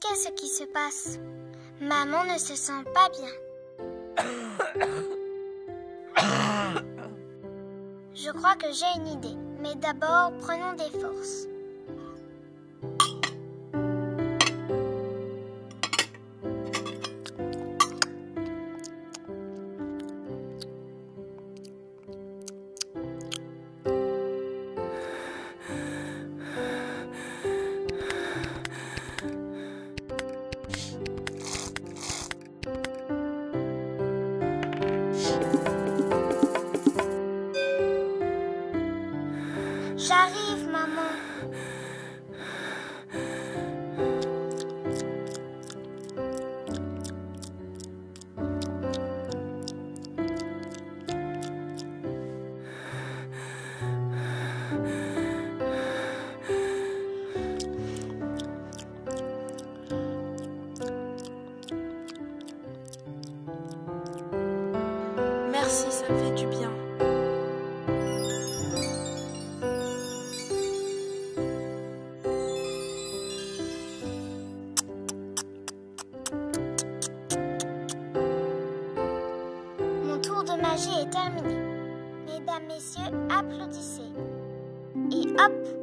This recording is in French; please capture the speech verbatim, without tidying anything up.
Qu'est-ce qui se passe? Maman ne se sent pas bien. Je crois que j'ai une idée, mais d'abord, prenons des forces. J'arrive, maman. Merci, ça me fait du bien. Mon tour de magie est terminé. Mesdames, messieurs, applaudissez. Et hop!